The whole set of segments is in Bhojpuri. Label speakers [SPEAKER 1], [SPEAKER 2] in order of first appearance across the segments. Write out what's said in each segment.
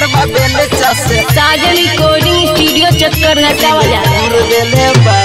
[SPEAKER 1] यार बेले चसे
[SPEAKER 2] साजन रिकॉर्डिंग स्टूडियो चक्कर घाटा वाला
[SPEAKER 1] तूर देले बा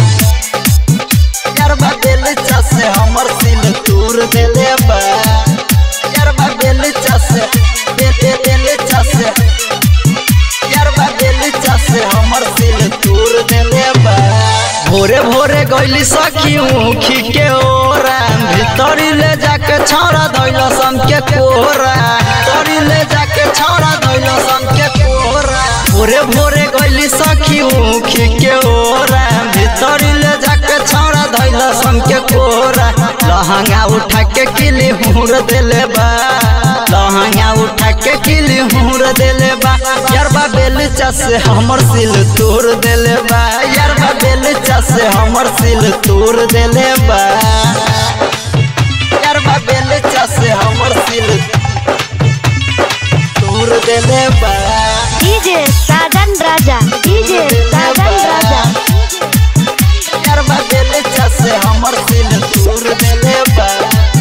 [SPEAKER 1] यार बेले चसे हमर दिल तूर देले बा यार बेले चसे बेले चसे यार बेले चसे हमर दिल तूर देले बा भोरे भोरे गइली सखी मुखी के ओरा भीतरी ले जाके छौरा धइल सम के कोरा भीतरी ले जाके छौरा धइल सम के कोरा भोरे भोरे गइली सखी मुखी के ओरा भीतरी ले जाके छौरा धइल सम के कोरा लहंगा उठा के किली हुर देले बा लहंगा उठा के किली हुर देले बा यार बेल चसे हमर सिल तोड़ देले बा यार बेल चसे हमर सिल तोड़ देले बा यार बेल चसे हमर सिल तोड़ देले बा
[SPEAKER 2] डीजे साजन राजा डीजे साजन राजा
[SPEAKER 1] यार बेल चसे हमर सिल तोड़ देले बा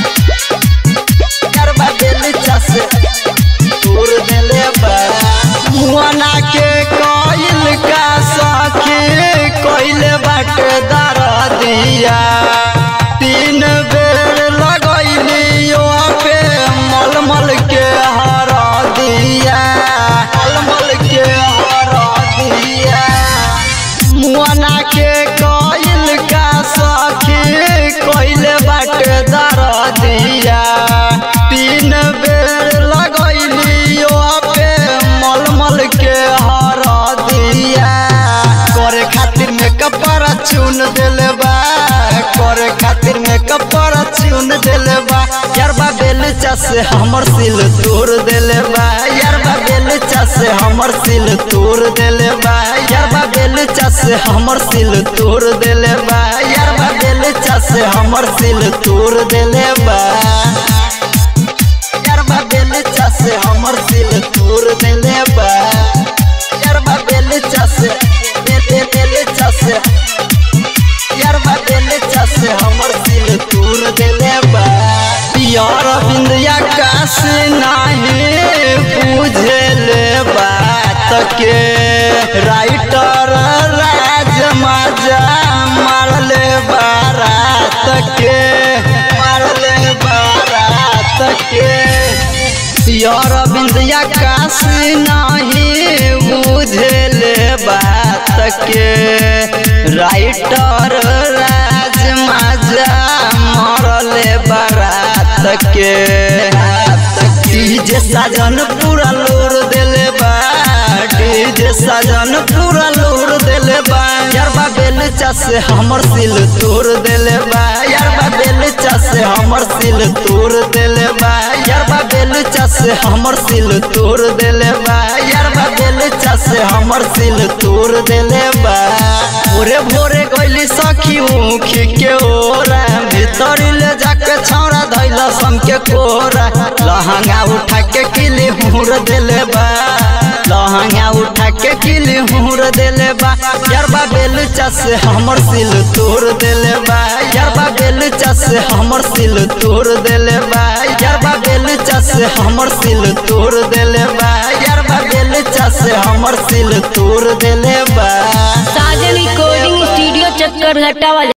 [SPEAKER 1] यार बेल चसे तोड़ देले बा मुआना के कोइल का सखी कोइले बाटे दर दिया तीन बेर लगैली पे मलमल के हर दिया मलमल के हर दिया मुआना के कोइल का सखी कोइले बाटे दर दिया तीन बेर लगैली पे मलमल के हर दिया करे खातिर मेकअप पर चुन देले बा करे खातिर मेकअप पर चुन देले बा यार बेल चसे हमर सिल तोड़ देले बा यार बेल चसे हमर सिल तोड़ देले बा यार बेल चसे हमर सिल तोड़ देले बा यार बेल चसे हमर सिल तोड़ देले बा यार बेल चसे हमर सिल तोड़ देले बा यार बेल चसे बेले चसे यार बेल चसे हमर सिल तोड़ देले बा यार बिंदिया काश नहीं बुझेले बात के राइटर राज मजा मारले बारात के मारले बारात के यार बिंदिया काश नहीं बुझेले बात के राइटर राज मजा मरले बारात के डीजे साजन पूरा लोर देले बा डीजे साजन पूरा लोर देले बा यार बेल चसे हमर सिल तोड़ देले बा यार बेल चसे हमर सिल तोड़ देले बा यार बेल चसे हमर सिल तोड़ देले बा यार बेल चसे हमर सिल तोड़ देले बा भोरे भोरे गइली सखी मुखी के ओरा भीतरी ले जाके छौरा धइल सम के कोरा लहंगा उठा के किली हुर देले बा लहंगा उठा के किली हुर देले बा यार बेल चसे हमर सिल तोड़ देले बा यार बेल चसे हमर सिल तोड़ देले बा यार बेल चसे हमर सिल तोड़ देले बा यार बेल चसे हमर सिल तोड़ देले बा
[SPEAKER 2] साजन रिकॉर्डिंग स्टूडियो चक्कर घाटा वाला।